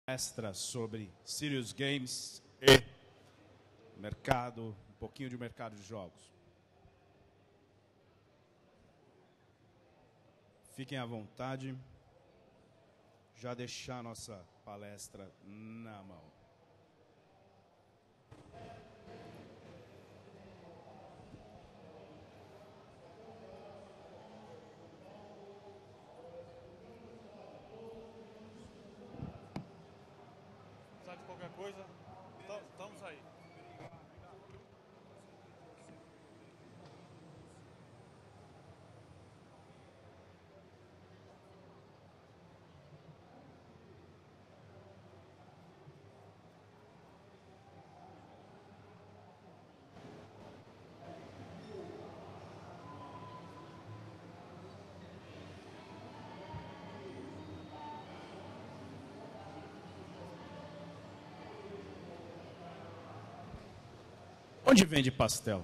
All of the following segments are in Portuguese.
Palestra sobre Serious Games e mercado, um pouquinho de mercado de jogos. Fiquem à vontade, já deixar nossa palestra na mão. Precisar de qualquer coisa, estamos aí. Onde vende pastel?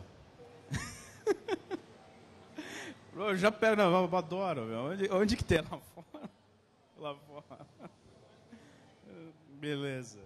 Eu já pego, não, eu adoro, meu. Onde que tem lá fora? Lá fora. Beleza.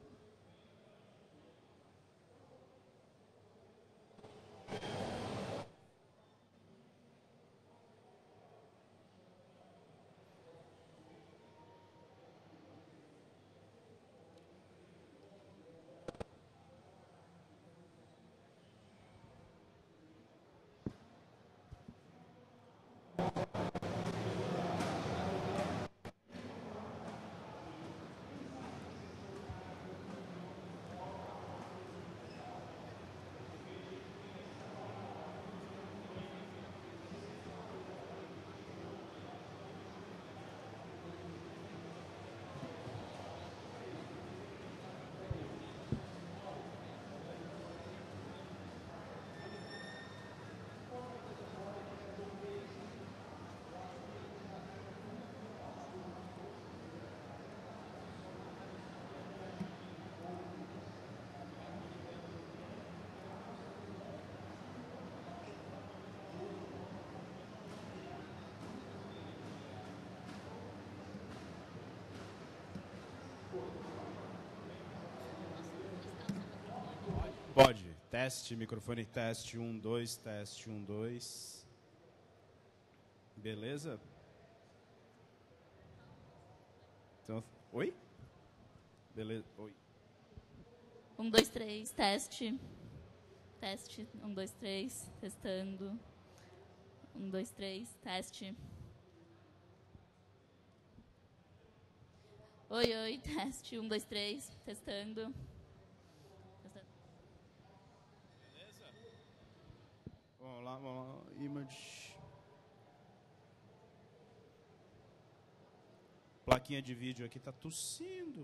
Pode. Teste, microfone, teste, 1, 2, teste, 1, 2. Beleza? Então, oi? Beleza, oi. 1, 2, 3, teste. Teste, 1, 2, 3, testando. 1, 2, 3, teste. Oi, oi, teste, 1, 2, 3, testando. Beleza? Vamos lá, image. Plaquinha de vídeo aqui tá tossindo.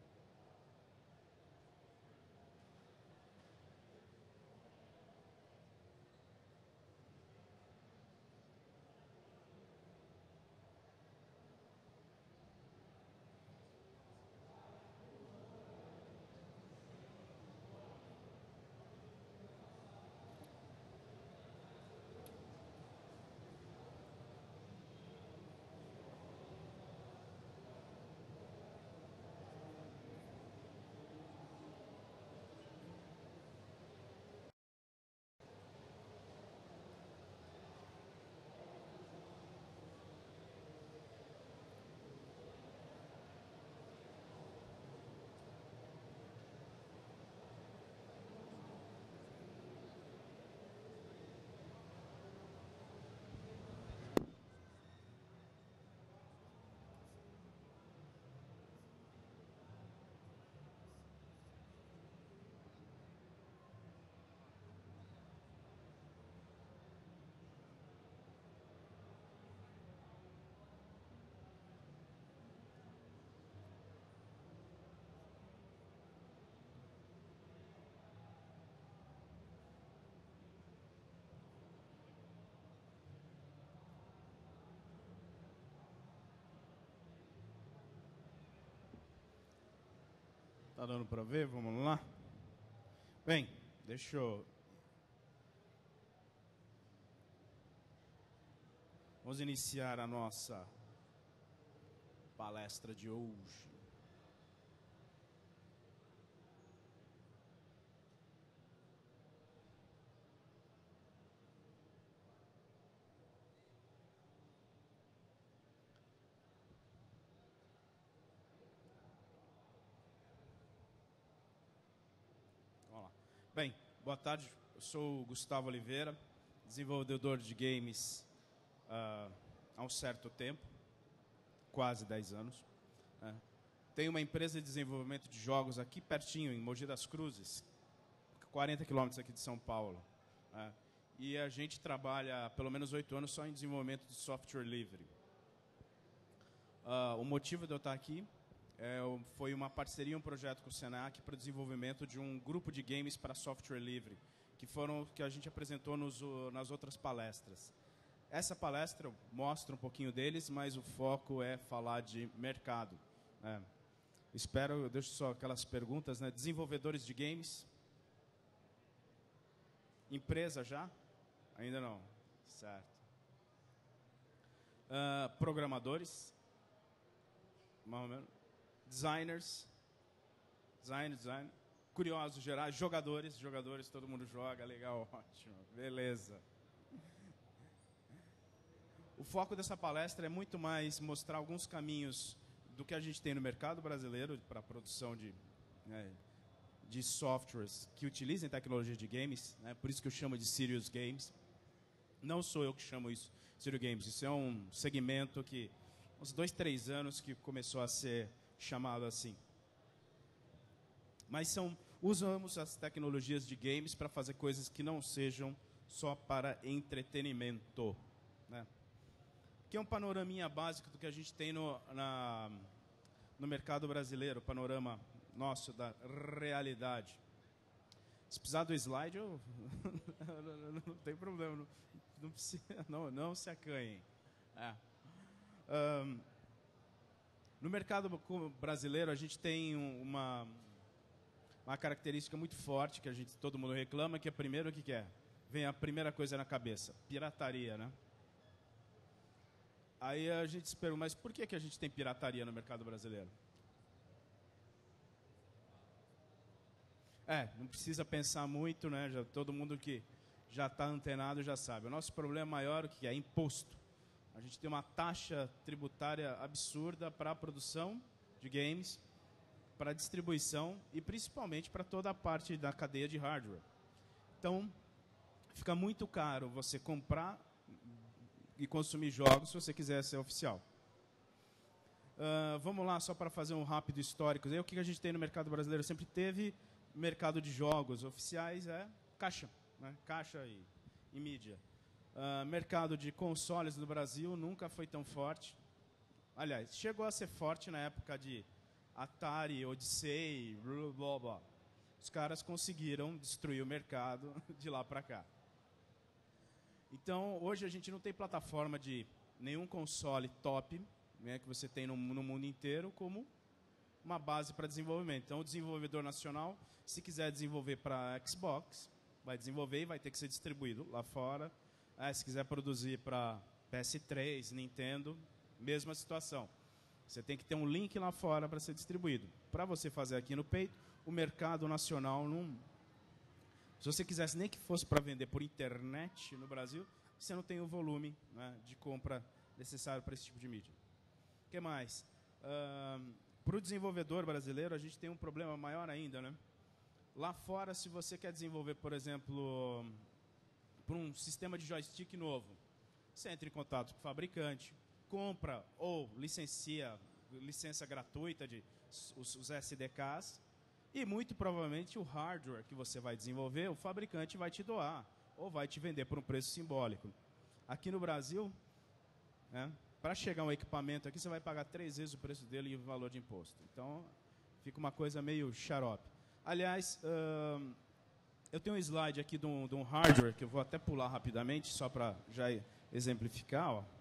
Tá dando para ver? Vamos lá? Bem, deixa eu... Vamos iniciar a nossa palestra de hoje. Boa tarde, eu sou o Gustavo Oliveira, desenvolvedor de games há um certo tempo, quase 10 anos. Tenho uma empresa de desenvolvimento de jogos aqui pertinho, em Mogi das Cruzes, 40 quilômetros aqui de São Paulo. E a gente trabalha há pelo menos 8 anos só em desenvolvimento de software livre. O motivo de eu estar aqui foi uma parceria, um projeto com o Senac para o desenvolvimento de um grupo de games para software livre, que a gente apresentou nas outras palestras. Essa palestra mostra um pouquinho deles, mas o foco é falar de mercado. Eu deixo só aquelas perguntas, né? Desenvolvedores de games? Empresa já? Ainda não. Certo. Programadores? Mais ou menos. Designers? Design. Curiosos gerais? Jogadores, todo mundo joga, legal, ótimo, beleza. O foco dessa palestra é muito mais mostrar alguns caminhos do que a gente tem no mercado brasileiro para a produção de softwares que utilizem tecnologia de games, né? Por isso que eu chamo de Serious Games. Não sou eu que chamo isso de Serious Games, isso é um segmento que, uns 2, 3 anos que começou a ser chamado assim. Mas usamos as tecnologias de games para fazer coisas que não sejam só para entretenimento, né? Que é um panoraminha básico do que a gente tem no mercado brasileiro, o panorama nosso da realidade. Se precisar do slide, não tem problema, não se acanhem. No mercado brasileiro, a gente tem uma característica muito forte que todo mundo reclama, que é primeiro o que é? Vem a primeira coisa na cabeça, pirataria, né? Aí a gente se pergunta, mas por que a gente tem pirataria no mercado brasileiro? Não precisa pensar muito, né? Todo mundo que já está antenado já sabe. O nosso problema maior que é imposto. A gente tem uma taxa tributária absurda para a produção de games, para a distribuição e principalmente para toda a parte da cadeia de hardware. Então, fica muito caro você comprar e consumir jogos se você quiser ser oficial. Vamos lá, só para fazer um rápido histórico. O que a gente tem no mercado brasileiro? Sempre teve mercado de jogos oficiais, caixa, né? Caixa e mídia. Mercado de consoles no Brasil nunca foi tão forte. Aliás, chegou a ser forte na época de Atari, Odyssey, blá, blá, blá. Os caras conseguiram destruir o mercado de lá para cá. Então, hoje a gente não tem plataforma de nenhum console top, né, que você tem no mundo inteiro, como uma base para desenvolvimento. Então, o desenvolvedor nacional, se quiser desenvolver para Xbox, vai desenvolver e vai ter que ser distribuído lá fora. Se quiser produzir para PS3, Nintendo, mesma situação. Você tem que ter um link lá fora para ser distribuído. Para você fazer aqui no peito, o mercado nacional não... Se você quisesse nem que fosse para vender por internet no Brasil, você não tem o volume, né, de compra necessário para esse tipo de mídia. O que mais? Para o desenvolvedor brasileiro, a gente tem um problema maior ainda, né? Lá fora, se você quer desenvolver, por exemplo, para um sistema de joystick novo, você entra em contato com o fabricante, compra ou licença gratuita os SDKs, e muito provavelmente o hardware que você vai desenvolver, o fabricante vai te doar ou vai te vender por um preço simbólico. Aqui no Brasil, né, para chegar um equipamento aqui, você vai pagar 3 vezes o preço dele e o valor de imposto. Então, fica uma coisa meio xarope. Aliás, eu tenho um slide aqui de um hardware, que eu vou até pular rapidamente, só para já exemplificar. Ó.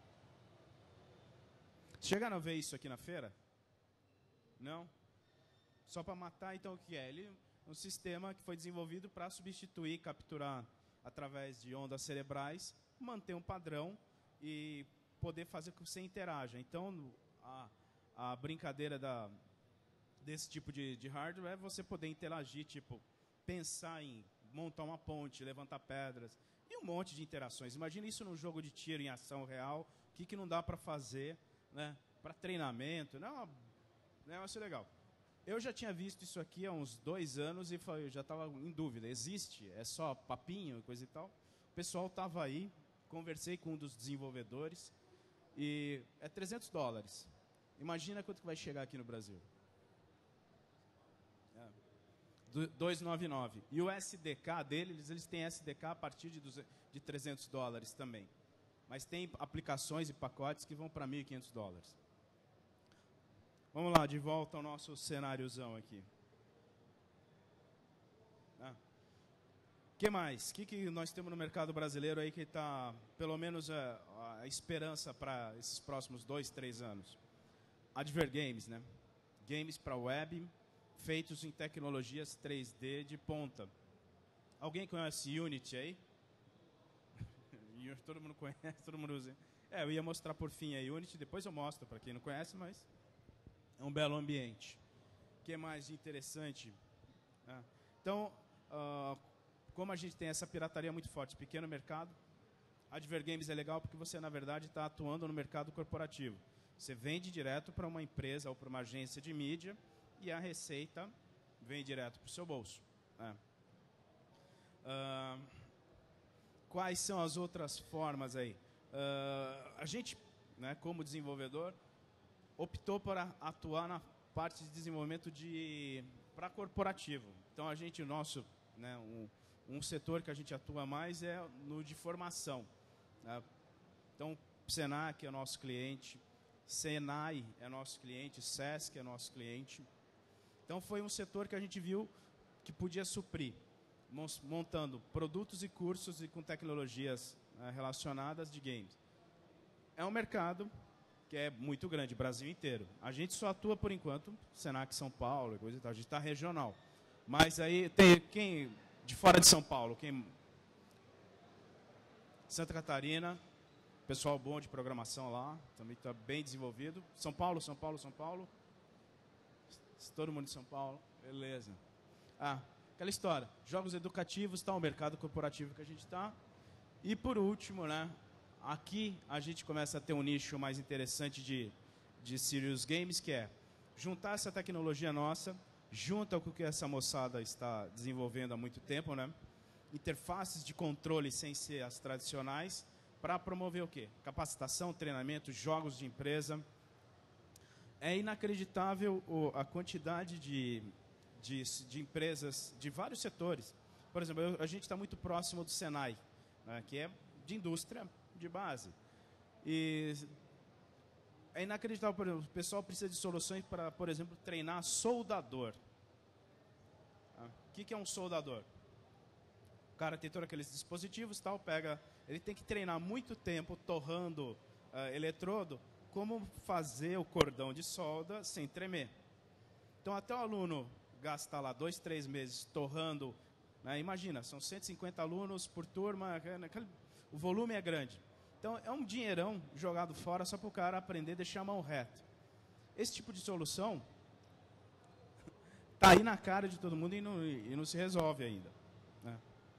Chegaram a ver isso aqui na feira? Não? Só para matar, então, o que é? Ele é um sistema que foi desenvolvido para substituir, capturar através de ondas cerebrais, manter um padrão e poder fazer com que você interaja. Então, a brincadeira desse tipo de hardware é você poder interagir, tipo, pensar em montar uma ponte, levantar pedras e um monte de interações. Imagina isso num jogo de tiro em ação real, o que não dá para fazer, né, para treinamento. Não é um negócio legal. Eu já tinha visto isso aqui há uns 2 anos e eu já estava em dúvida. Existe? É só papinho, coisa e tal? O pessoal estava aí, conversei com um dos desenvolvedores e é $300. Imagina quanto que vai chegar aqui no Brasil. 299. E o SDK deles, eles têm SDK a partir de $300 também. Mas tem aplicações e pacotes que vão para $1.500. Vamos lá, de volta ao nosso cenáriozão aqui. Que mais? O que nós temos no mercado brasileiro aí que está, pelo menos, a esperança para esses próximos 2, 3 anos? Advergames, né? Games para web, feitos em tecnologias 3D de ponta. Alguém conhece Unity aí? Todo mundo conhece, todo mundo usa. Eu ia mostrar por fim a Unity, depois eu mostro para quem não conhece, mas é um belo ambiente. O que mais de interessante? Então, como a gente tem essa pirataria muito forte, pequeno mercado, Advergames é legal porque você, na verdade, está atuando no mercado corporativo. Você vende direto para uma empresa ou para uma agência de mídia e a receita vem direto para o seu bolso. Quais são as outras formas aí? A gente, né, como desenvolvedor, optou por atuar na parte de desenvolvimento para corporativo. Então, a gente, né, um setor que a gente atua mais é no de formação. Então, Senac é nosso cliente, Senai é nosso cliente, Sesc é nosso cliente. Então, foi um setor que a gente viu que podia suprir, montando produtos e cursos e com tecnologias relacionadas de games. É um mercado que é muito grande, Brasil inteiro. A gente só atua, por enquanto, Senac São Paulo, coisa e tal. A gente está regional. Mas aí tem quem de fora de São Paulo, quem Santa Catarina, pessoal bom de programação lá, também está bem desenvolvido. São Paulo. Todo mundo de São Paulo, beleza. Aquela história, jogos educativos, o mercado corporativo que a gente está. E por último, né, aqui a gente começa a ter um nicho mais interessante de serious games, que é juntar essa tecnologia nossa, junto com o que essa moçada está desenvolvendo há muito tempo, né? Interfaces de controle sem ser as tradicionais, para promover o quê? Capacitação, treinamento, jogos de empresa. É inacreditável a quantidade de empresas de vários setores. Por exemplo, a gente está muito próximo do Senai, né, que é de indústria de base. E é inacreditável, por exemplo, o pessoal precisa de soluções para, por exemplo, treinar soldador. O que é um soldador? O cara tem todos aqueles dispositivos, ele tem que treinar muito tempo torrando eletrodo, como fazer o cordão de solda sem tremer. Então, até o aluno gastar lá 2, 3 meses torrando, né, imagina, são 150 alunos por turma, o volume é grande. Então, é um dinheirão jogado fora só para o cara aprender a deixar a mão reta. Esse tipo de solução está aí na cara de todo mundo e não se resolve ainda, né?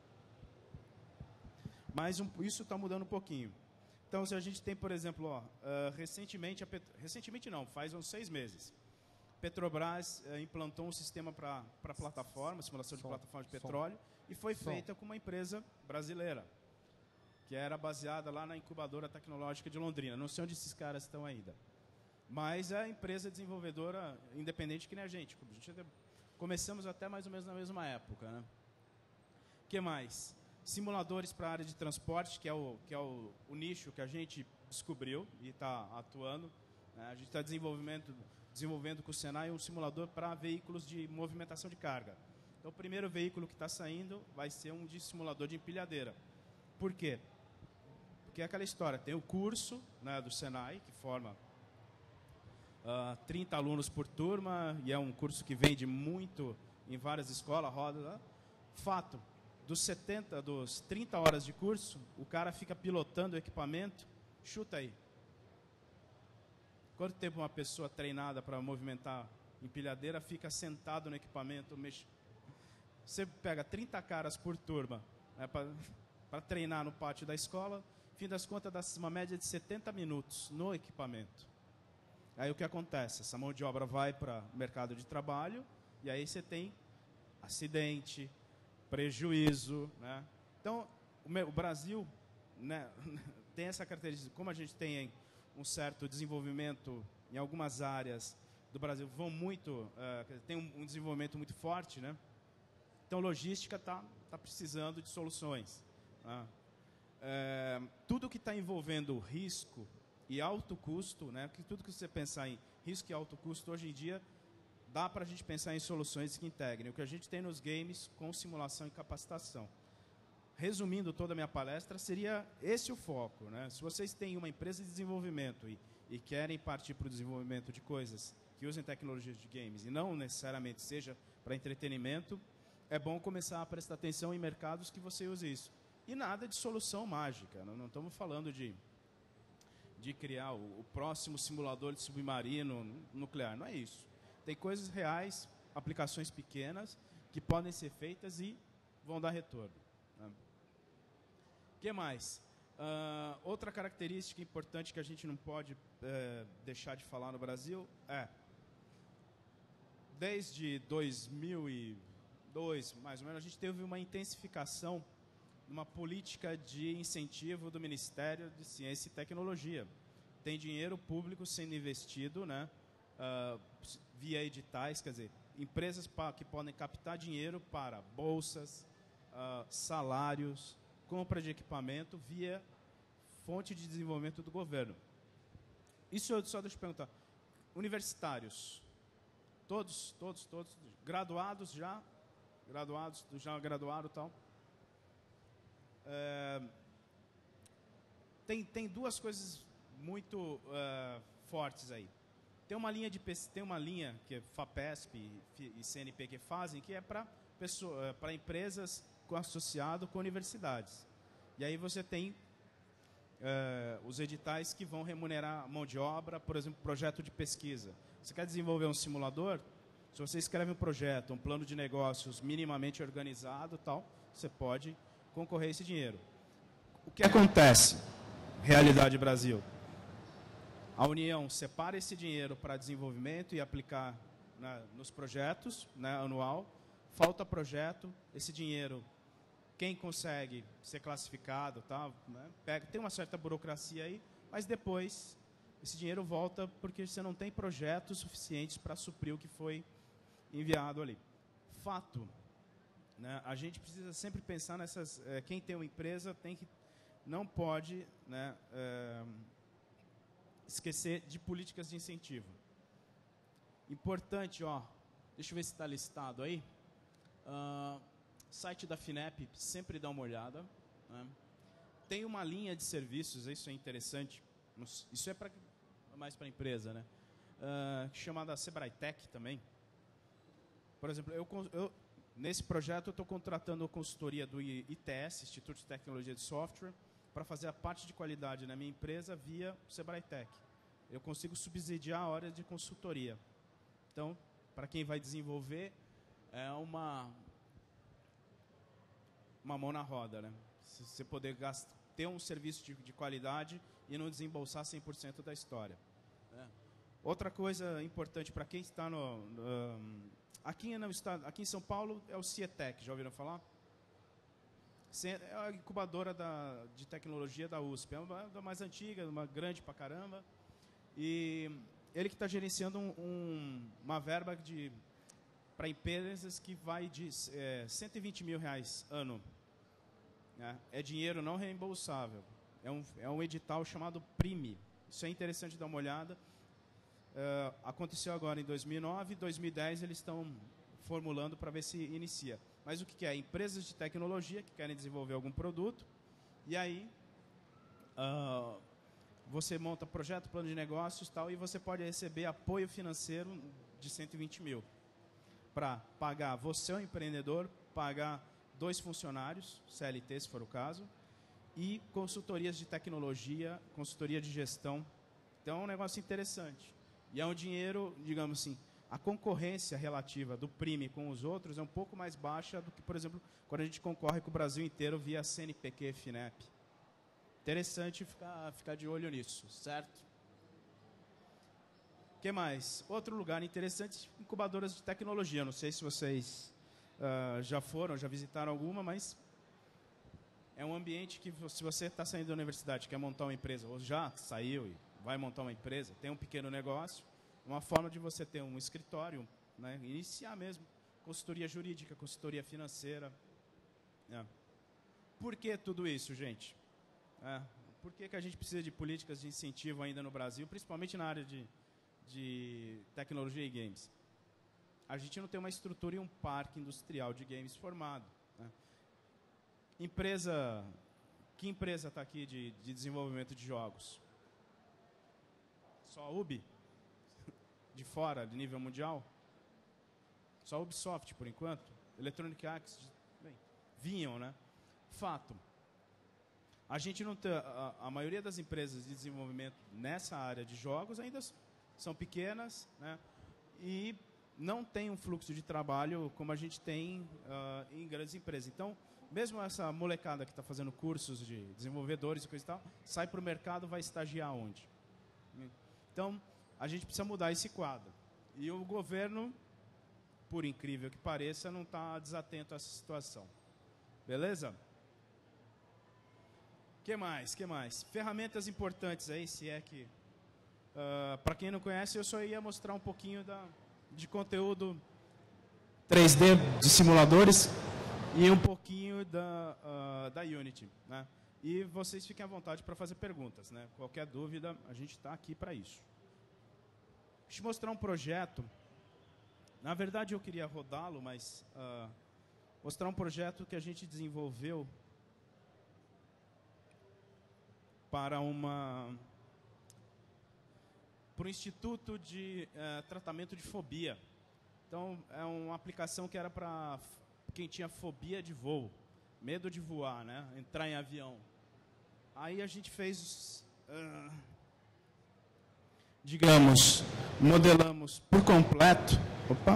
Mas isso está mudando um pouquinho. Então, se a gente tem, por exemplo, recentemente não, faz uns 6 meses, Petrobras implantou um sistema para plataforma, simulação de plataforma de petróleo, e foi feita com uma empresa brasileira, que era baseada lá na incubadora tecnológica de Londrina. Não sei onde esses caras estão ainda. Mas é a empresa desenvolvedora independente que nem a gente. Começamos até mais ou menos na mesma época, né? O que mais? Simuladores para a área de transporte, que é o nicho que a gente descobriu e está atuando. A gente está desenvolvendo com o Senai um simulador para veículos de movimentação de carga. Então, o primeiro veículo que está saindo vai ser um de simulador de empilhadeira. Por quê? Porque é aquela história, tem o curso, né, do Senai, que forma 30 alunos por turma, e é um curso que vende muito em várias escolas, roda lá. Fato, dos 30 horas de curso, o cara fica pilotando o equipamento, chuta aí. Quanto tempo uma pessoa treinada para movimentar empilhadeira fica sentado no equipamento? Você pega 30 caras por turma, né, para treinar no pátio da escola, fim das contas dá uma média de 70 minutos no equipamento. Aí o que acontece? Essa mão de obra vai para o mercado de trabalho e aí você tem acidente, prejuízo, né? Então, o Brasil, né, tem essa característica. Como a gente tem um certo desenvolvimento em algumas áreas do Brasil, tem um desenvolvimento muito forte, né? Então, logística está precisando de soluções. Né? Tudo que está envolvendo risco e alto custo, né? Tudo que você pensar em risco e alto custo, hoje em dia, dá para a gente pensar em soluções que integrem o que a gente tem nos games com simulação e capacitação. Resumindo toda a minha palestra, seria esse o foco. Né? Se vocês têm uma empresa de desenvolvimento e querem partir para o desenvolvimento de coisas que usem tecnologias de games e não necessariamente seja para entretenimento, é bom começar a prestar atenção em mercados que você use isso. E nada de solução mágica. Não estamos falando de criar o próximo simulador de submarino nuclear. Não é isso. Tem coisas reais, aplicações pequenas, que podem ser feitas e vão dar retorno. Né? O que mais? Outra característica importante que a gente não pode deixar de falar no Brasil desde 2002, mais ou menos, a gente teve uma intensificação, uma política de incentivo do Ministério de Ciência e Tecnologia. Tem dinheiro público sendo investido, né, via editais, quer dizer, empresas que podem captar dinheiro para bolsas, salários, compra de equipamento via fonte de desenvolvimento do governo. Isso só deixa eu perguntar. Universitários, todos, graduados já graduaram e tal. Tem duas coisas muito fortes aí. Tem uma linha que é FAPESP e CNP que fazem, que é para empresas associado com universidades. E aí você tem os editais que vão remunerar mão de obra, por exemplo, projeto de pesquisa. Você quer desenvolver um simulador? Se você escreve um projeto, um plano de negócios minimamente organizado, tal, você pode concorrer a esse dinheiro. O que acontece? Realidade Brasil. A União separa esse dinheiro para desenvolvimento e aplicar, né, nos projetos, né, anual. Falta projeto, esse dinheiro, quem consegue ser classificado, tá, né, tem uma certa burocracia aí, mas depois esse dinheiro volta porque você não tem projetos suficientes para suprir o que foi enviado ali. Fato, né, a gente precisa sempre pensar nessas... quem tem uma empresa não pode, né, esquecer de políticas de incentivo. Importante, deixa eu ver se está listado aí. Site da FINEP, sempre dá uma olhada. Né? Tem uma linha de serviços, isso é interessante. Isso é mais para a empresa, né? Chamada Sebrae Tech também. Por exemplo, nesse projeto eu estou contratando a consultoria do ITS, Instituto de Tecnologia de Software, para fazer a parte de qualidade na minha empresa via Sebrae Tech. Eu consigo subsidiar a hora de consultoria. Então, para quem vai desenvolver, é uma mão na roda, né? Você poder ter um serviço de qualidade e não desembolsar 100% da história. Outra coisa importante para quem está aqui em São Paulo é o CIETEC, já ouviram falar? É a incubadora de tecnologia da USP, é uma da mais antiga, uma grande pra caramba, e ele que está gerenciando uma verba para empresas que vai de R$120 mil ano. Né? É dinheiro não reembolsável. É um edital chamado PRIME. Isso é interessante dar uma olhada. Aconteceu agora em 2009, 2010 eles estão formulando para ver se inicia. Mas o que é? Empresas de tecnologia que querem desenvolver algum produto, e aí você monta projeto, plano de negócios e tal, e você pode receber apoio financeiro de 120 mil para pagar você, o empreendedor, pagar 2 funcionários, CLT se for o caso, e consultorias de tecnologia, consultoria de gestão. Então é um negócio interessante. E é um dinheiro, digamos assim, a concorrência relativa do PRIME com os outros é um pouco mais baixa do que, por exemplo, quando a gente concorre com o Brasil inteiro via CNPq e FINEP. Interessante ficar de olho nisso, certo? que mais? Outro lugar interessante, incubadoras de tecnologia. Não sei se vocês já foram, já visitaram alguma, mas é um ambiente que, se você está saindo da universidade, quer montar uma empresa, ou já saiu e vai montar uma empresa, tem um pequeno negócio, uma forma de você ter um escritório, né, iniciar mesmo, consultoria jurídica, consultoria financeira. Por que tudo isso, gente? Por que a gente precisa de políticas de incentivo ainda no Brasil, principalmente na área de tecnologia e games? A gente não tem uma estrutura e um parque industrial de games formado. Né? Que empresa está aqui de desenvolvimento de jogos? Só a Ubi? De fora, de nível mundial? Só a Ubisoft, por enquanto? Electronic Arts, bem, vinham, né? Fato. A gente não tem, a maioria das empresas de desenvolvimento nessa área de jogos ainda são pequenas, né? E não tem um fluxo de trabalho como a gente tem em grandes empresas. Então, mesmo essa molecada que está fazendo cursos de desenvolvedores e coisa e tal, sai para o mercado, vai estagiar onde? Então, a gente precisa mudar esse quadro. E o governo, por incrível que pareça, não está desatento a essa situação. Beleza? Que mais? Ferramentas importantes aí, se é que... para quem não conhece, eu só ia mostrar um pouquinho de conteúdo 3D de simuladores e um pouquinho da Unity, né? E vocês fiquem à vontade para fazer perguntas, né? Qualquer dúvida, a gente está aqui para isso. Deixa eu mostrar um projeto. Na verdade, eu queria rodá-lo, mas mostrar um projeto que a gente desenvolveu para um Instituto de Tratamento de Fobia. Então, é uma aplicação que era para quem tinha fobia de voo, medo de voar, né? Entrar em avião. Aí a gente fez, digamos, modelamos por completo. Opa!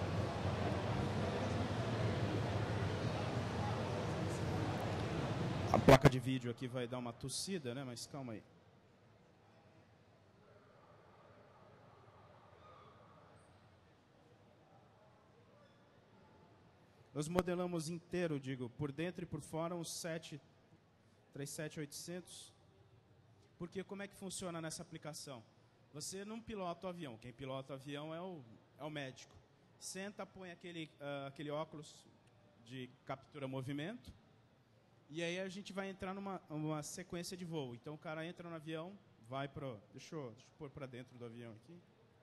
A placa de vídeo aqui vai dar uma tossida, né? Mas calma aí. Nós modelamos inteiro, digo, por dentro e por fora, um 737-800. Porque como é que funciona nessa aplicação? Você não pilota o avião. Quem pilota o avião é o médico. Senta, põe aquele óculos de captura movimento. E aí a gente vai entrar numa sequência de voo. Então o cara entra no avião, vai para... Deixa eu pôr para dentro do avião aqui.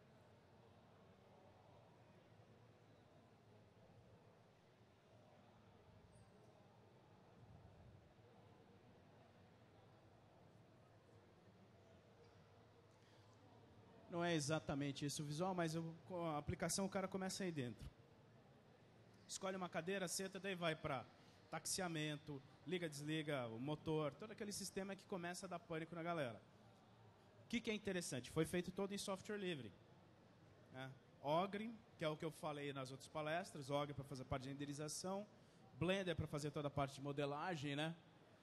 Não é exatamente isso o visual, mas com a aplicação o cara começa aí dentro. Escolhe uma cadeira, senta, daí vai para taxiamento, liga, desliga o motor, todo aquele sistema que começa a dar pânico na galera. O que é interessante? Foi feito todo em software livre. Né? Ogre, que é o que eu falei nas outras palestras, Ogre para fazer a parte de renderização, Blender para fazer toda a parte de modelagem, né?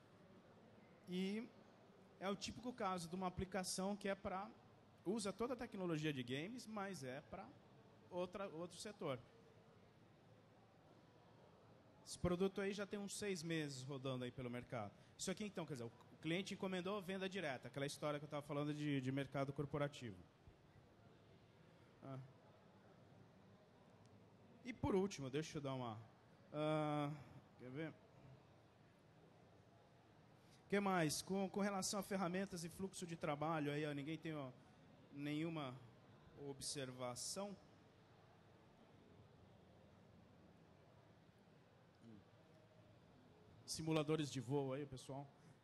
E é o típico caso de uma aplicação que é para... usa toda a tecnologia de games, mas é para outro setor. Esse produto aí já tem uns 6 meses rodando aí pelo mercado. Isso aqui, então, quer dizer, o cliente encomendou venda direta, aquela história que eu estava falando de mercado corporativo. E por último, deixa eu dar uma... quer ver? O que mais? Com relação a ferramentas e fluxo de trabalho, aí ninguém tem nenhuma observação? Simuladores de voo aí, pessoal.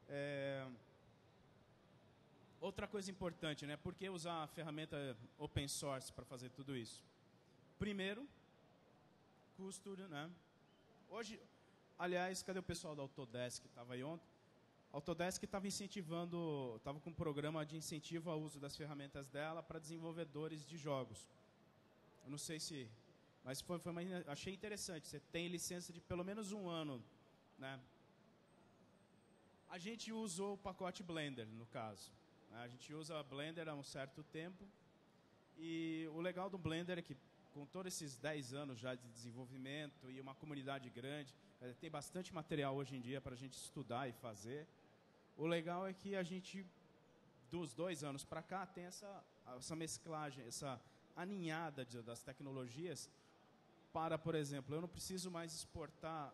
Outra coisa importante, né? Por que usar a ferramenta open source para fazer tudo isso? Primeiro, custo, né? Hoje, aliás, cadê o pessoal da Autodesk que estava aí ontem? A Autodesk estava incentivando, estava com um programa de incentivo ao uso das ferramentas dela para desenvolvedores de jogos. Eu não sei se... Mas achei interessante. Você tem licença de pelo menos 1 ano, né? A gente usou o pacote Blender, no caso. A gente usa Blender há um certo tempo. E o legal do Blender é que, com todos esses 10 anos já de desenvolvimento e uma comunidade grande, tem bastante material hoje em dia para a gente estudar e fazer. O legal é que a gente, dos 2 anos para cá, tem essa mesclagem, essa aninhada das tecnologias para, por exemplo, eu não preciso mais exportar...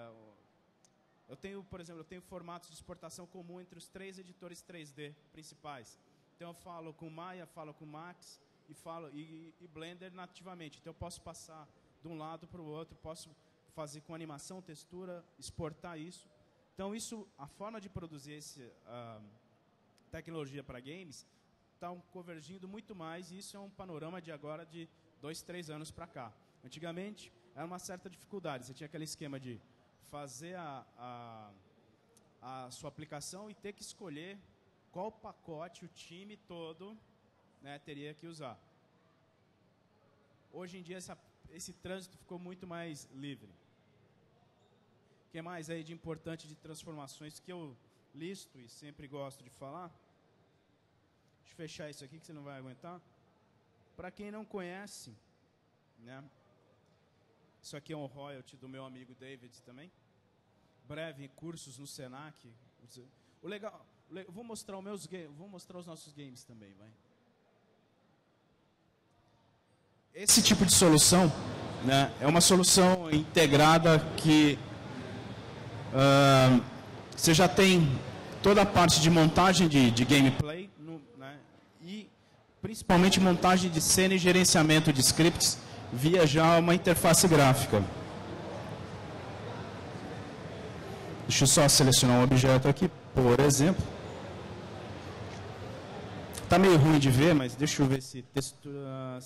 por exemplo, eu tenho formatos de exportação comum entre os 3 editores 3D principais. Então, eu falo com Maya, falo com Max e Blender nativamente. Então, eu posso passar de um lado para o outro, posso fazer com animação, textura, exportar isso. Então, a forma de produzir essa tecnologia para games está convergindo muito mais, e isso é um panorama de agora de 2, 3 anos para cá. Antigamente, era uma certa dificuldade. Você tinha aquele esquema de fazer a sua aplicação e ter que escolher qual pacote o time todo, né, teria que usar. Hoje em dia, esse trânsito ficou muito mais livre. O que mais aí de importante de transformações que eu listo e sempre gosto de falar? Deixa eu fechar isso aqui que você não vai aguentar. Para quem não conhece, né, isso aqui é um royalty do meu amigo David também. Breve cursos no Senac. O legal, vou mostrar os nossos games também, vai. Esse tipo de solução, né, é uma solução integrada que você já tem toda a parte de montagem de gameplay, né, e principalmente montagem de cena e gerenciamento de scripts via já uma interface gráfica. Deixa eu só selecionar um objeto aqui, por exemplo. Está meio ruim de ver, mas deixa eu ver se textura...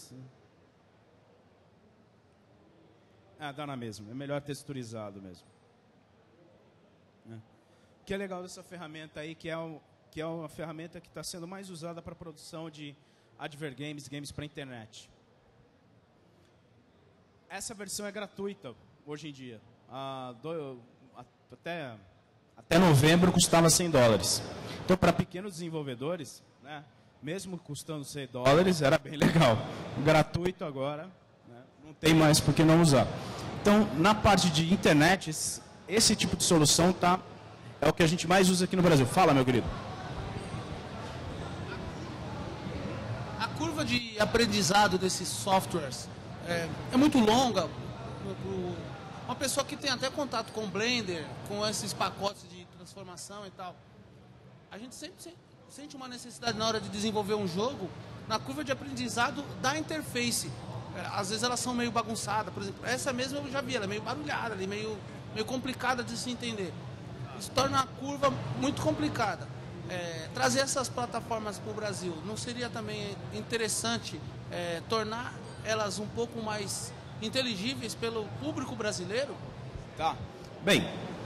dá na mesma. É melhor texturizado mesmo. O que é legal dessa ferramenta aí, que é uma ferramenta que está sendo mais usada para a produção de advert games, games para a internet. Essa versão é gratuita hoje em dia. Até novembro custava $100. Então, para pequenos desenvolvedores, né, mesmo custando $100, era bem legal. Gratuito agora, né, não tem mais por que não usar. Então, na parte de internet, esse tipo de solução é o que a gente mais usa aqui no Brasil. Fala, meu querido. A curva de aprendizado desses softwares é muito longa. Uma pessoa que tem até contato com o Blender, com esses pacotes de transformação e tal, a gente sempre sente uma necessidade na hora de desenvolver um jogo, na curva de aprendizado da interface. Às vezes elas são meio bagunçadas, por exemplo, essa mesma eu já vi, ela é meio barulhada, meio complicada de se entender. Isso torna a curva muito complicada. Trazer essas plataformas para o Brasil, não seria também interessante tornar elas um pouco mais inteligíveis pelo público brasileiro? Tá. Bem,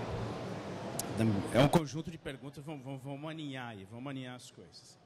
é um conjunto de perguntas, vamos aninhar aí, vamos aninhar as coisas.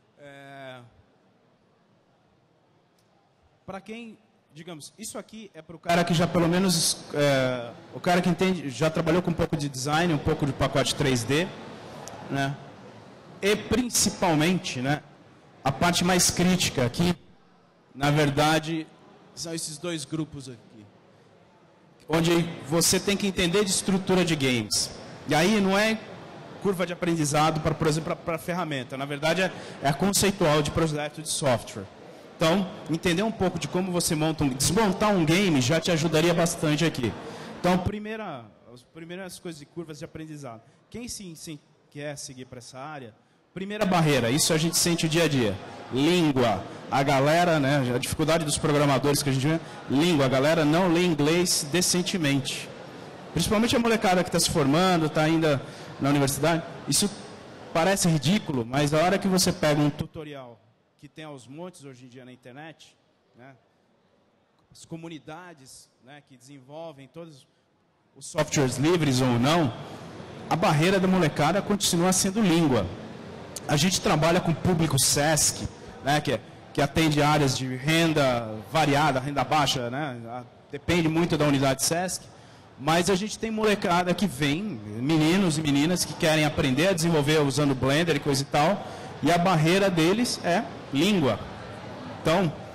Para quem, digamos, isso aqui é para o cara que já pelo menos, o cara que entende, já trabalhou com um pouco de design, um pouco de pacote 3D, né? E principalmente, né, a parte mais crítica aqui, na verdade, são esses 2 grupos aqui, onde você tem que entender de estrutura de games. E aí não é curva de aprendizado, por exemplo, para a ferramenta. Na verdade, é a conceitual de projeto de software. Então, entender um pouco de como você desmontar um game já te ajudaria bastante aqui. Então, as primeiras coisas de curvas de aprendizado. Quem quer seguir para essa área, primeira barreira, isso a gente sente o dia a dia. Língua. A galera, né, a dificuldade dos programadores que a gente vê, língua, a galera não lê inglês decentemente. Principalmente a molecada que está se formando, está ainda na universidade. Isso parece ridículo, mas a hora que você pega um tutorial que tem aos montes hoje em dia na internet, né, as comunidades, né, que desenvolvem todos os softwares livres ou não, a barreira da molecada continua sendo língua. A gente trabalha com público SESC, né, que atende áreas de renda variada, renda baixa, né, depende muito da unidade SESC, mas a gente tem molecada que vem, meninos e meninas que querem aprender a desenvolver usando Blender e coisa e tal, e a barreira deles é língua. Então,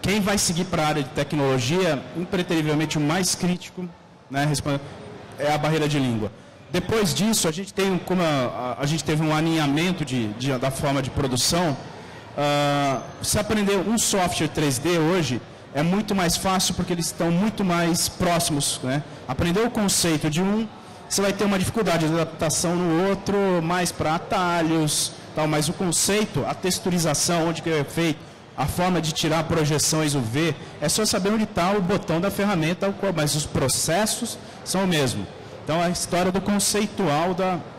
quem vai seguir para a área de tecnologia, impreterivelmente o mais crítico, né, é a barreira de língua. Depois disso, a gente tem, como a gente teve um alinhamento da forma de produção, se aprender um software 3D hoje, é muito mais fácil porque eles estão muito mais próximos, né? Aprender o conceito de um, você vai ter uma dificuldade de adaptação no outro, mais para atalhos, tal, mas o conceito, a texturização, onde que é feito, a forma de tirar projeções UV, é só saber onde está o botão da ferramenta, mas os processos são o mesmo. Então, a história do conceitual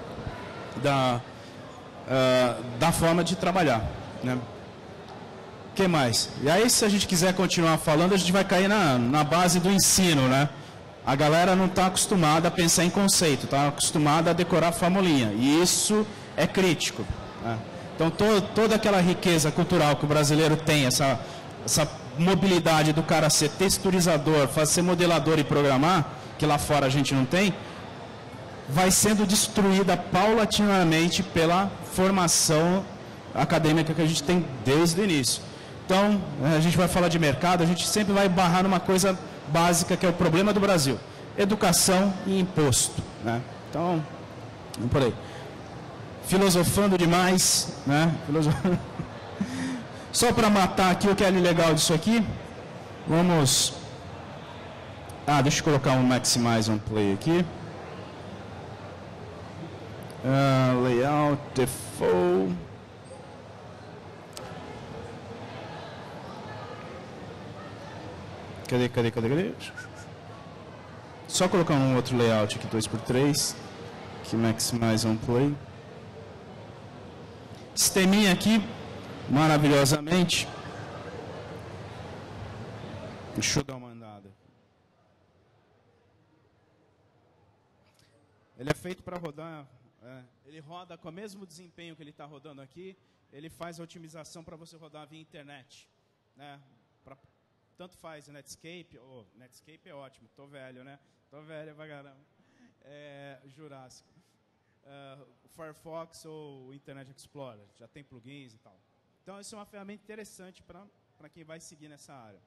da forma de trabalhar, né? O que mais? E aí, se a gente quiser continuar falando, a gente vai cair na base do ensino, né? A galera não está acostumada a pensar em conceito, está acostumada a decorar formulinha. E isso é crítico, né? Então, toda aquela riqueza cultural que o brasileiro tem, essa mobilidade do cara ser texturizador, ser modelador e programar, que lá fora a gente não tem, vai sendo destruída paulatinamente pela formação acadêmica que a gente tem desde o início. Então, a gente vai falar de mercado, a gente sempre vai barrar numa coisa básica que é o problema do Brasil: educação e imposto, né? Então, vamos por aí. Filosofando demais, né? Só para matar aqui o que é legal disso aqui, vamos... deixa eu colocar um Maximize on Play aqui. Layout, default. Cadê? Só colocar um outro layout aqui, 2x3. Aqui, Maximize on Play. Sisteminha aqui, maravilhosamente. Deixa eu dar uma andada. Ele é feito para rodar, ele roda com o mesmo desempenho que ele está rodando aqui, ele faz a otimização para você rodar via internet, né? Tanto faz Netscape, Netscape é ótimo, tô velho, né? Tô velho pra caramba. Jurássico. Firefox ou Internet Explorer, já tem plugins e tal. Então, isso é uma ferramenta interessante para quem vai seguir nessa área.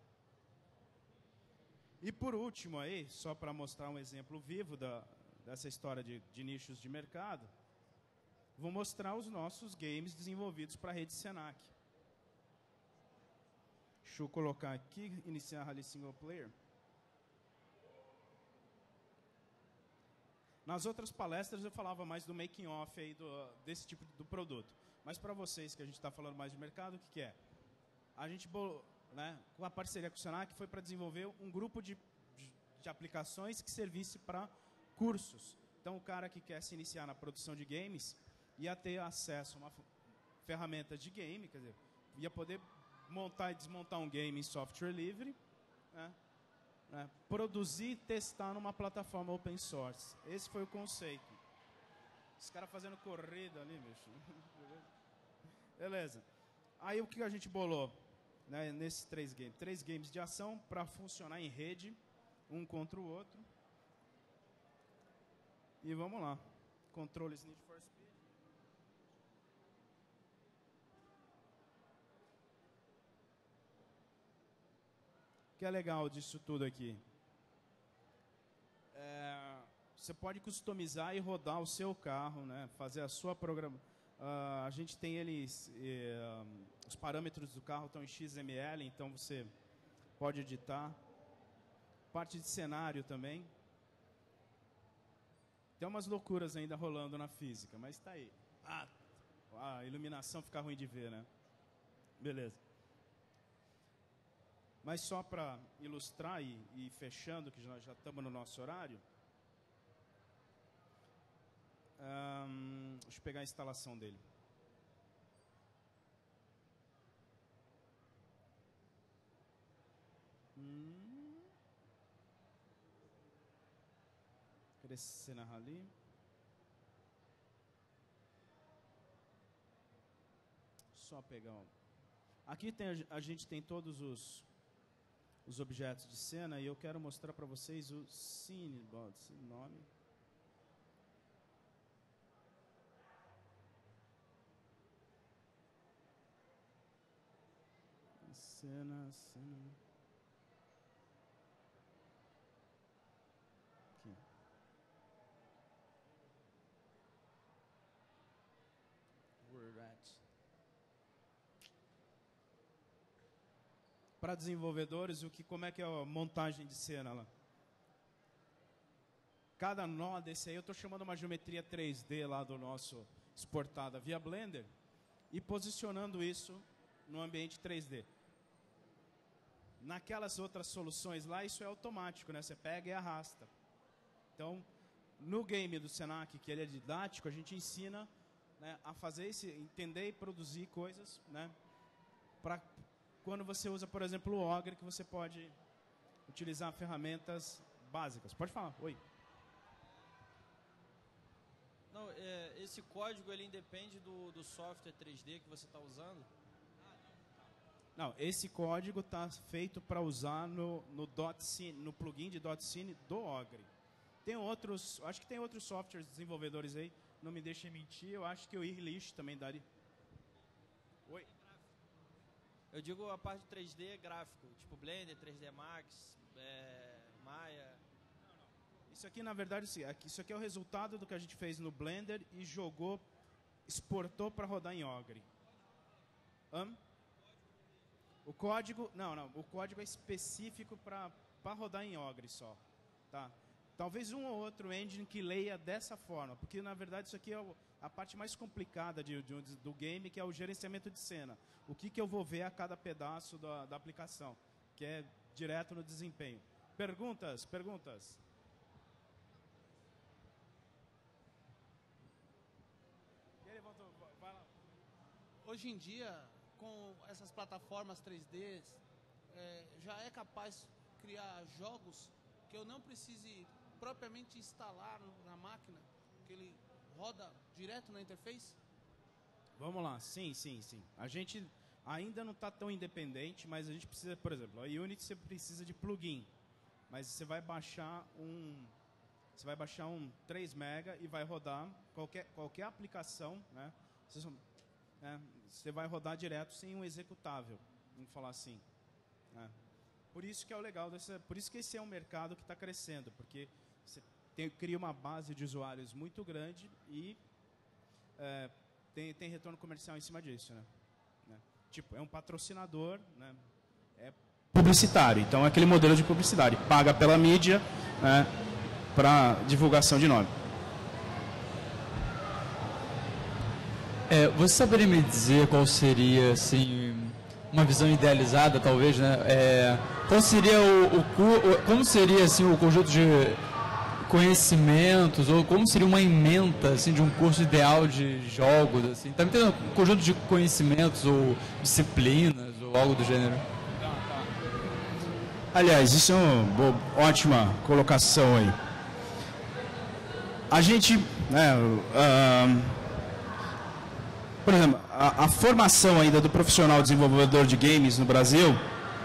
E por último aí, só para mostrar um exemplo vivo dessa história de nichos de mercado, vou mostrar os nossos games desenvolvidos para a rede Senac. Deixa eu colocar aqui, iniciar Rally Single Player. Nas outras palestras eu falava mais do making off aí desse tipo do produto. Mas para vocês que a gente está falando mais de mercado, o que é? A gente, né, com a parceria com o Senac, foi para desenvolver um grupo de aplicações que servisse para cursos. Então, o cara que quer se iniciar na produção de games ia ter acesso a uma ferramenta de game, quer dizer, ia poder montar e desmontar um game em software livre, né? Produzir e testar numa plataforma open source. Esse foi o conceito. Os caras fazendo corrida ali, bicho. Beleza. Aí o que a gente bolou, né, nesses 3 games? 3 games de ação para funcionar em rede, um contra o outro. E vamos lá. Controles Need for Speed. O que é legal disso tudo aqui? Você pode customizar e rodar o seu carro, né? Fazer a sua programação. A gente tem os parâmetros do carro estão em XML, então você pode editar. Parte de cenário também. Tem umas loucuras ainda rolando na física, mas está aí. A iluminação fica ruim de ver, né? Beleza. Mas só para ilustrar e fechando, que nós já estamos no nosso horário, deixa eu pegar a instalação dele. Crescer na Rally. Só pegar aqui a gente tem todos os objetos de cena e eu quero mostrar para vocês o Cinebot, esse nome. Cena. Aqui. Para desenvolvedores, como é que é a montagem de cena lá? Cada nó desse aí, eu estou chamando uma geometria 3D lá do nosso exportada via Blender e posicionando isso no ambiente 3D. Naquelas outras soluções lá, isso é automático, né? Você pega e arrasta. Então, no game do Senac, que ele é didático, a gente ensina, né, a fazer entender e produzir coisas, né? Para quando você usa, por exemplo, o Ogre, que você pode utilizar ferramentas básicas. Pode falar. Oi. Não, esse código ele independe do software 3D que você está usando? Não, esse código está feito para usar no plugin de .Cine do Ogre. Tem outros, acho que tem outros softwares desenvolvedores aí, não me deixem mentir, eu acho que o Irlist também daria. Oi? Eu digo a parte 3D gráfico, tipo Blender, 3D Max, Maya. Isso aqui, na verdade, isso aqui é o resultado do que a gente fez no Blender e exportou para rodar em Ogre. O código, o código é específico para rodar em Ogre só, tá? Talvez um ou outro engine que leia dessa forma, porque na verdade isso aqui é a parte mais complicada do game, que é o gerenciamento de cena. O que eu vou ver a cada pedaço da aplicação, que é direto no desempenho. Perguntas? Hoje em dia, com essas plataformas 3D, já é capaz de criar jogos que eu não precise propriamente instalar na máquina, que ele roda direto na interface? Vamos lá, sim. A gente ainda não está tão independente, mas a gente precisa, por exemplo, a Unity você precisa de plugin, mas você vai baixar um 3 MB e vai rodar qualquer aplicação, né? Você vai rodar direto sem um executável, vamos falar assim, né? Por isso que é o legal por isso que esse é um mercado que está crescendo, porque você cria uma base de usuários muito grande e tem retorno comercial em cima disso, né? Tipo, é um patrocinador, né? É publicitário, então é aquele modelo de publicidade, paga pela mídia, né, para divulgação de nome. Você saberia me dizer qual seria, assim, uma visão idealizada, talvez, né? Qual seria como seria, assim, o conjunto de conhecimentos, ou como seria uma ementa, assim, de um curso ideal de jogos, assim? Tá me entendendo? Um conjunto de conhecimentos ou disciplinas ou algo do gênero? Aliás, isso é uma ótima colocação aí. A gente, né, por exemplo, a formação ainda do profissional desenvolvedor de games no Brasil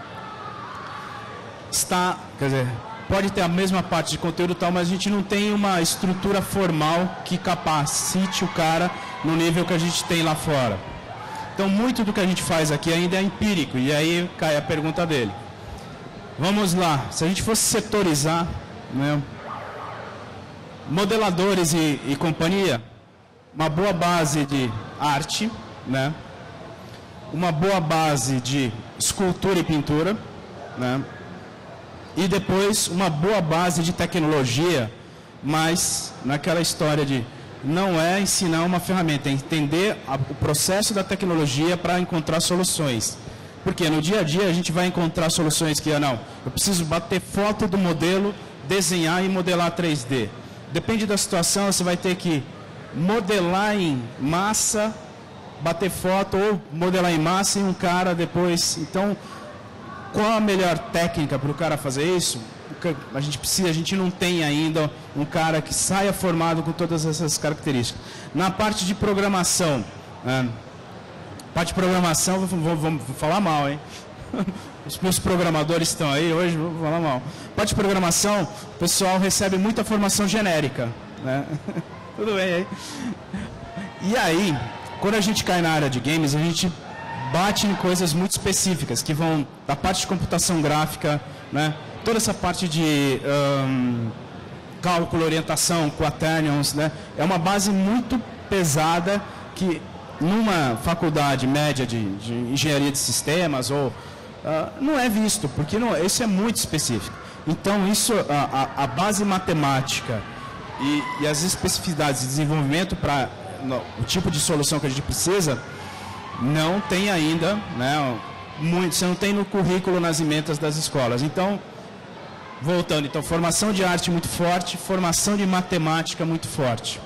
pode ter a mesma parte de conteúdo e tal, mas a gente não tem uma estrutura formal que capacite o cara no nível que a gente tem lá fora. Então, muito do que a gente faz aqui ainda é empírico, e aí cai a pergunta dele. Vamos lá, se a gente fosse setorizar, né, modeladores e companhia, uma boa base de arte, né? Uma boa base de escultura e pintura, né? E depois uma boa base de tecnologia, mas naquela história de não é ensinar uma ferramenta, é entender o processo da tecnologia para encontrar soluções. Porque no dia a dia a gente vai encontrar soluções que, eu preciso bater foto do modelo, desenhar e modelar 3D. Depende da situação, você vai ter que modelar em massa, bater foto, ou modelar em massa e um cara depois. Então, qual a melhor técnica para o cara fazer isso? A gente não tem ainda um cara que saia formado com todas essas características. Na parte de programação, vou falar mal, hein? Os meus programadores estão aí hoje, vou falar mal. Parte de programação, o pessoal recebe muita formação genérica, né? Tudo bem aí. E aí, quando a gente cai na área de games, a gente bate em coisas muito específicas, que vão da parte de computação gráfica, né? Toda essa parte de cálculo, orientação, quaternions, né? É uma base muito pesada que numa faculdade média de engenharia de sistemas ou não é visto, porque não, isso é muito específico. Então, isso, a base matemática e as especificidades de desenvolvimento para o tipo de solução que a gente precisa, não tem ainda, né, você não tem no currículo, nas emendas das escolas. Então, voltando, então, formação de arte muito forte, formação de matemática muito forte.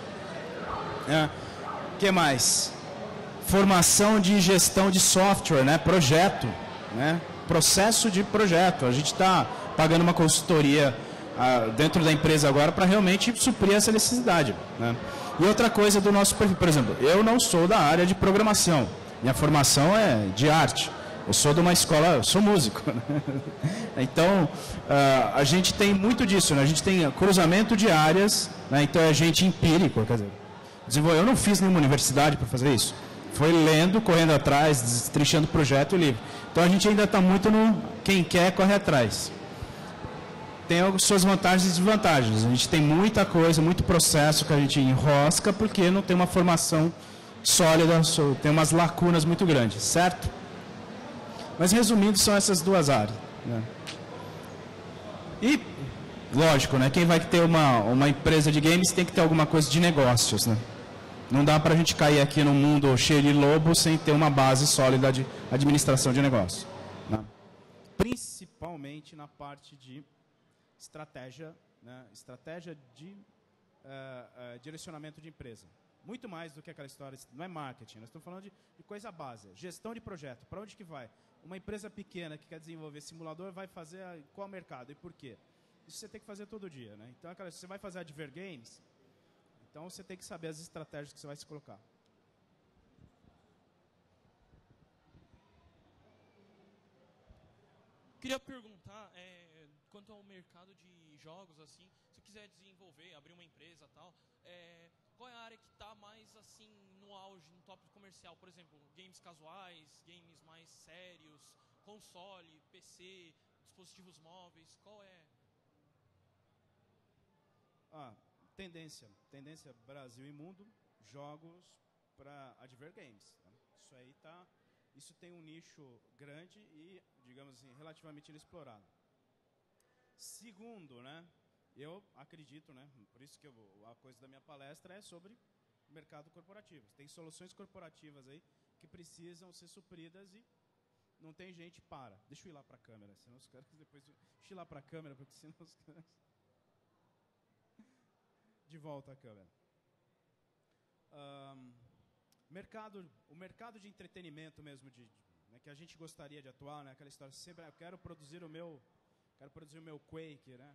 Que mais? Formação de gestão de software, né, projeto, né, processo de projeto. A gente está pagando uma consultoria dentro da empresa agora para realmente suprir essa necessidade, né? E outra coisa do nosso perfil, por exemplo, eu não sou da área de programação, minha formação é de arte. Eu sou de uma escola, eu sou músico. Então, a gente tem muito disso, né? A gente tem cruzamento de áreas, né? Então é gente empírico, quer dizer, eu não fiz nenhuma universidade para fazer isso. Foi lendo, correndo atrás, destrinchando projeto e livro. Então a gente ainda está muito no quem quer corre atrás. Tem suas vantagens e desvantagens. A gente tem muita coisa, muito processo que a gente enrosca porque não tem uma formação sólida, tem umas lacunas muito grandes, certo? Mas resumindo, são essas duas áreas, né? E, lógico, né, quem vai ter uma empresa de games tem que ter alguma coisa de negócios, né? Não dá para a gente cair aqui no mundo cheio de lobo sem ter uma base sólida de administração de negócio, né? Principalmente na parte de estratégia, né? Estratégia de direcionamento de empresa. Muito mais do que aquela história, não é marketing, nós estamos falando de coisa básica, gestão de projeto. Para onde que vai? Uma empresa pequena que quer desenvolver simulador vai fazer qual mercado e por quê? Isso você tem que fazer todo dia, né? Então, você vai fazer Adver Games, então você tem que saber as estratégias que você vai se colocar. Queria perguntar, quanto ao mercado de jogos, assim, se eu quiser desenvolver, abrir uma empresa e tal, qual é a área que está mais, assim, no auge, no top comercial? Por exemplo, games casuais, games mais sérios, console, PC, dispositivos móveis, qual é? Tendência Brasil e mundo, jogos para Adver Games, tá? Isso tem um nicho grande e, digamos assim, relativamente inexplorado. Segundo, né, eu acredito, né, por isso que a coisa da minha palestra é sobre mercado corporativo. Tem soluções corporativas aí que precisam ser supridas e não tem gente para. Deixa eu ir lá para a câmera, senão os caras depois... Deixa eu ir lá para a câmera, porque senão os caras... De volta à câmera. O mercado de entretenimento mesmo, né, que a gente gostaria de atuar, né, aquela história sempre, eu quero produzir o meu Quake, né,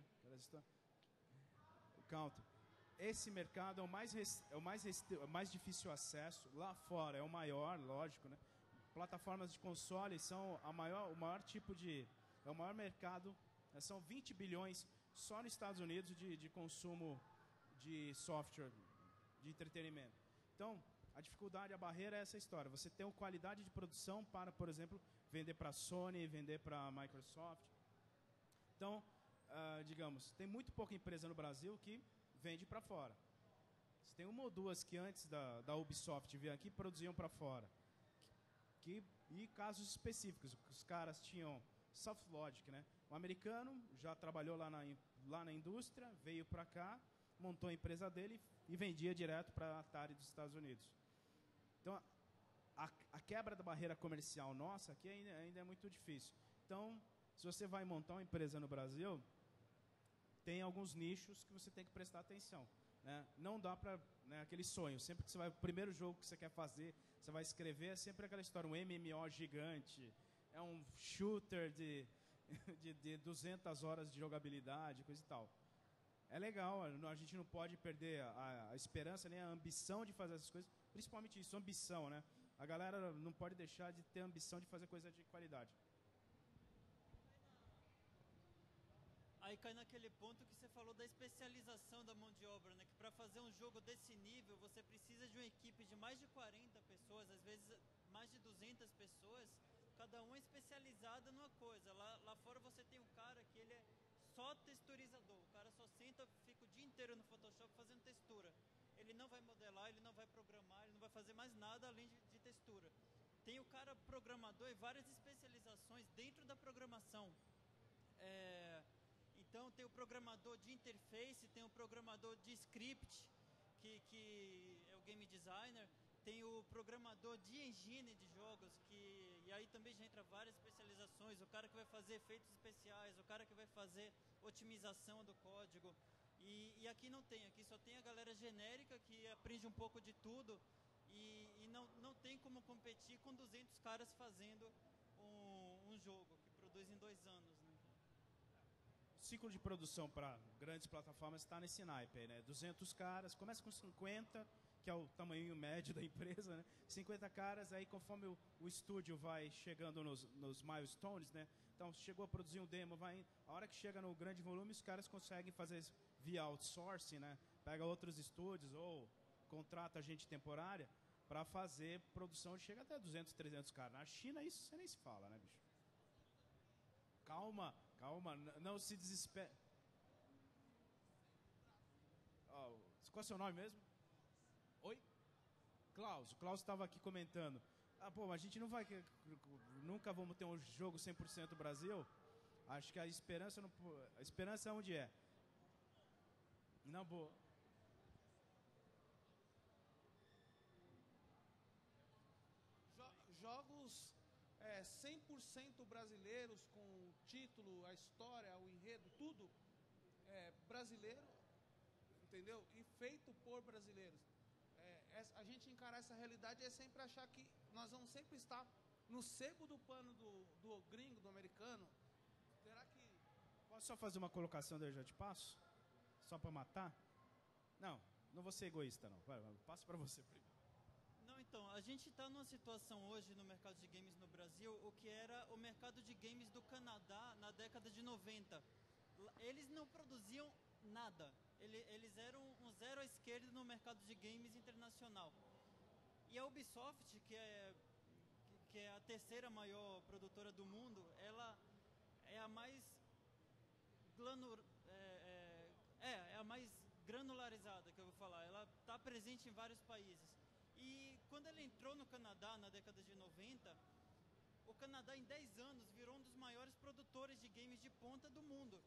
o Counter. Esse mercado é o mais difícil acesso. Lá fora é o maior, lógico, né. Plataformas de console são o maior tipo de, é o maior mercado, né, são 20 bilhões só nos Estados Unidos de consumo de software de entretenimento. Então, a dificuldade, a barreira é essa história. Você tem uma qualidade de produção para, por exemplo, vender para a Sony, vender para a Microsoft. Então, digamos, tem muito pouca empresa no Brasil que vende para fora. Você tem uma ou duas que antes da Ubisoft vir aqui produziam para fora. E casos específicos. Os caras tinham Softlogic, né? O americano já trabalhou lá na indústria, veio para cá, montou a empresa dele e vendia direto para a Atari dos Estados Unidos. Então, a quebra da barreira comercial nossa aqui ainda é muito difícil. Então, se você vai montar uma empresa no Brasil, tem alguns nichos que você tem que prestar atenção, né? Não dá para, né, aquele sonho. Sempre que você vai, o primeiro jogo que você quer fazer, você vai escrever, é sempre aquela história, um MMO gigante, é um shooter de 200 horas de jogabilidade, coisa e tal. É legal, a gente não pode perder a esperança, nem a ambição de fazer essas coisas, principalmente isso, ambição, né? A galera não pode deixar de ter ambição de fazer coisa de qualidade. Aí cai naquele ponto que você falou da especialização da mão de obra, né? Que para fazer um jogo desse nível, você precisa de uma equipe de mais de 40 pessoas, às vezes mais de 200 pessoas, cada um é especializada numa coisa. Lá fora você tem um cara que ele é só texturizador, o cara só senta, fica o dia inteiro no Photoshop fazendo textura. Ele não vai modelar, ele não vai programar, ele não vai fazer mais nada além de textura. Tem o cara programador e várias especializações dentro da programação. Então tem o programador de interface, tem o programador de script, que é o game designer, tem o programador de engine de jogos, e aí também já entra várias especializações, o cara que vai fazer efeitos especiais, o cara que vai fazer otimização do código. E aqui não tem, aqui só tem a galera genérica que aprende um pouco de tudo e não tem como competir com 200 caras fazendo um jogo que produz em 2 anos, né? O ciclo de produção para grandes plataformas está nesse naipe aí, né? 200 caras, começa com 50, que é o tamanho médio da empresa, né? 50 caras, aí conforme o estúdio vai chegando nos milestones, né? Então, chegou a produzir um demo, a hora que chega no grande volume, os caras conseguem fazer via outsourcing, né? Pega outros estúdios ou contrata gente temporária para fazer produção, chega até 200, 300 caras. Na China, isso você nem se fala, né, bicho? Calma, não se desespere. Qual é o seu nome mesmo? Oi? Klaus. O Klaus estava aqui comentando. Mas a gente não vai... Nunca vamos ter um jogo 100% Brasil. Acho que a esperança... A esperança onde é? Na boa. Jogos 100% brasileiros, com o título, a história, o enredo, tudo brasileiro, entendeu? E feito por brasileiros. A gente encarar essa realidade é sempre achar que nós vamos sempre estar no sebo do pano do gringo, do americano. Será que... Posso só fazer uma colocação, daí eu já te passo? Só para matar? Não vou ser egoísta, não. Passo para você primeiro. Não, então, a gente está numa situação hoje no mercado de games no Brasil, o que era o mercado de games do Canadá na década de 90. Eles não produziam nada. Eles eram um zero à esquerda no mercado de games internacional. E a Ubisoft, que é a terceira maior produtora do mundo, ela é a mais a mais granularizada, que eu vou falar. Ela está presente em vários países. E quando ela entrou no Canadá na década de 90, o Canadá em 10 anos virou um dos maiores produtores de games de ponta do mundo.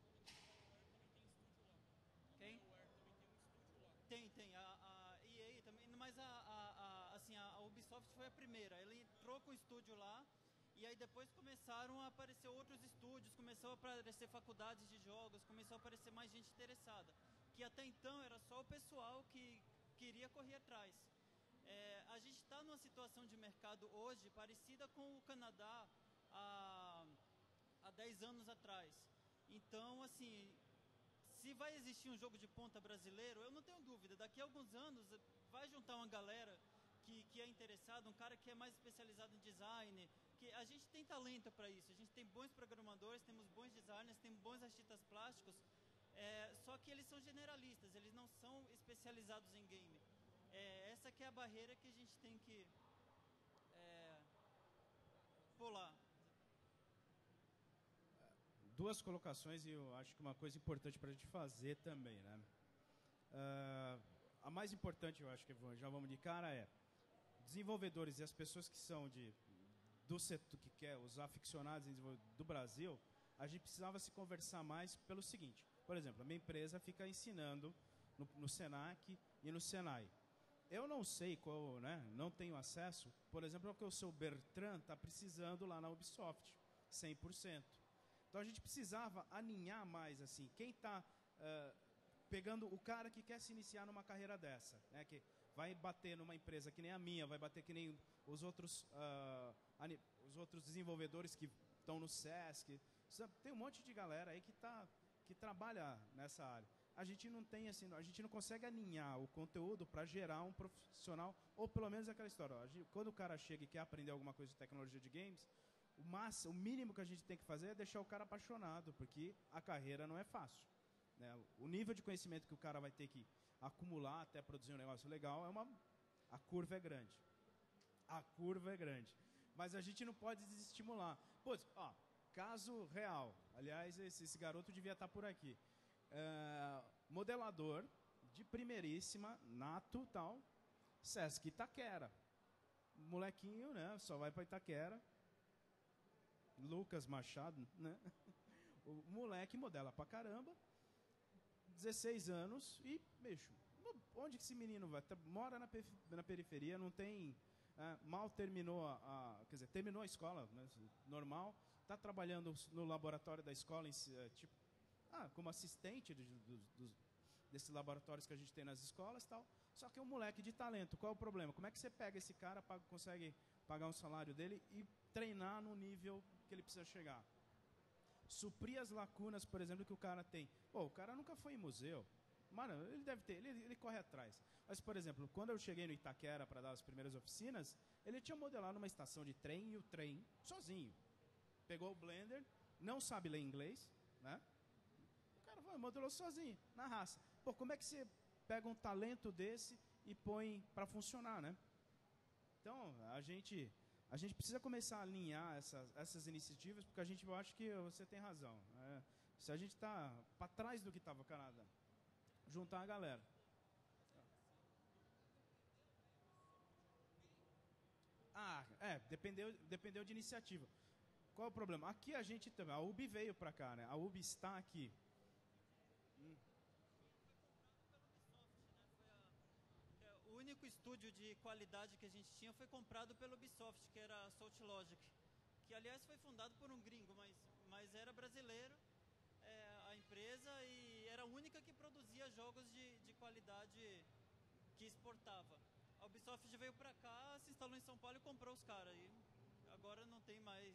Quem? Tem. A EA também, mas a Ubisoft foi a primeira. Ela entrou com o estúdio lá e aí depois começaram a aparecer outros estúdios, começou a aparecer faculdades de jogos, começou a aparecer mais gente interessada. Que até então era só o pessoal que queria correr atrás. A gente está numa situação de mercado hoje parecida com o Canadá há 10 anos atrás. Então, assim, se vai existir um jogo de ponta brasileiro, eu não tenho dúvida. Daqui a alguns anos vai juntar uma galera que é interessada, um cara que é mais especializado em design. Que a gente tem talento para isso. A gente tem bons programadores, temos bons designers, temos bons artistas plásticos. Só que eles são generalistas, eles não são especializados em game. Essa que é a barreira que a gente tem que pular. Duas colocações e eu acho que uma coisa importante para a gente fazer também, né? A mais importante, eu acho que já vamos de cara, é desenvolvedores e as pessoas que são do setor, que quer os aficionados em desenvolvimento do Brasil, a gente precisava se conversar mais pelo seguinte. Por exemplo, a minha empresa fica ensinando no Senac e no Senai. Eu não sei qual, né? Não tenho acesso. Por exemplo, o que o seu Bertrand está precisando lá na Ubisoft, 100%. Então a gente precisava alinhar mais assim. Quem está pegando o cara que quer se iniciar numa carreira dessa, né? Que vai bater numa empresa que nem a minha, vai bater que nem os outros desenvolvedores que estão no Sesc. Tem um monte de galera aí que trabalha nessa área. A gente não tem assim, a gente não consegue alinhar o conteúdo para gerar um profissional, ou pelo menos aquela história. Quando o cara chega e quer aprender alguma coisa de tecnologia de games, o mínimo que a gente tem que fazer é deixar o cara apaixonado, porque a carreira não é fácil, né? O nível de conhecimento que o cara vai ter que acumular até produzir um negócio legal, a curva é grande. A curva é grande. Mas a gente não pode desestimular. Pô, ó, caso real. Aliás, esse garoto devia estar por aqui. Modelador de primeiríssima, nato, tal. Sesc Itaquera. Molequinho, né? Só vai para Itaquera. Lucas Machado, né? O moleque modela pra caramba. 16 anos e, bicho, onde que esse menino vai? Mora na periferia, não tem... mal terminou quer dizer, terminou a escola, né, normal, está trabalhando no laboratório da escola, tipo, como assistente desses laboratórios que a gente tem nas escolas e tal. Só que é um moleque de talento. Qual é o problema? Como é que você pega esse cara, consegue pagar um salário dele e treinar no nível que ele precisa chegar? Suprir as lacunas, por exemplo, que o cara tem. Pô, o cara nunca foi em museu. Mano, ele deve ter, ele corre atrás. Mas, por exemplo, quando eu cheguei no Itaquera para dar as primeiras oficinas, ele tinha modelado uma estação de trem e o trem sozinho. Pegou o Blender, não sabe ler inglês, né? O cara modelou sozinho, na raça. Pô, como é que você pega um talento desse e põe para funcionar, né? Então, a gente precisa começar a alinhar essas iniciativas, porque eu acho que você tem razão. Se a gente está para trás do que estava o Canadá, juntar a galera. Dependeu de iniciativa. Qual é o problema? Aqui a gente também, a UB veio para cá, né? A UB está aqui. O único estúdio de qualidade que a gente tinha foi comprado pelo Ubisoft, que era a Salt Logic, que aliás foi fundado por um gringo, mas era brasileiro, a empresa, e era a única que produzia jogos de qualidade que exportava. A Ubisoft já veio pra cá, se instalou em São Paulo e comprou os caras, e agora não tem mais.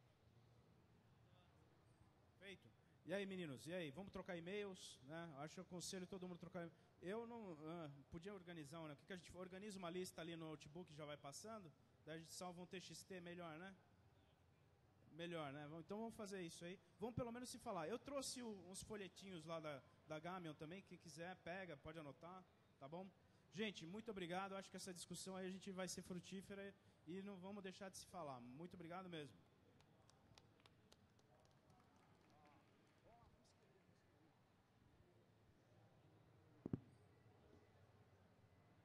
Feito. E aí, meninos? E aí? Vamos trocar e-mails, né? Acho que eu aconselho todo mundo a trocar e-mails. Eu não... podia organizar, né? O que a gente organiza uma lista ali no notebook, já vai passando, daí a gente salva um TXT, melhor, né? Melhor, né? Então vamos fazer isso aí. Vamos pelo menos se falar. Eu trouxe uns folhetinhos lá da Gamion também. Quem quiser, pega, pode anotar, tá bom? Gente, muito obrigado. Acho que essa discussão aí a gente vai ser frutífera e não vamos deixar de se falar. Muito obrigado mesmo.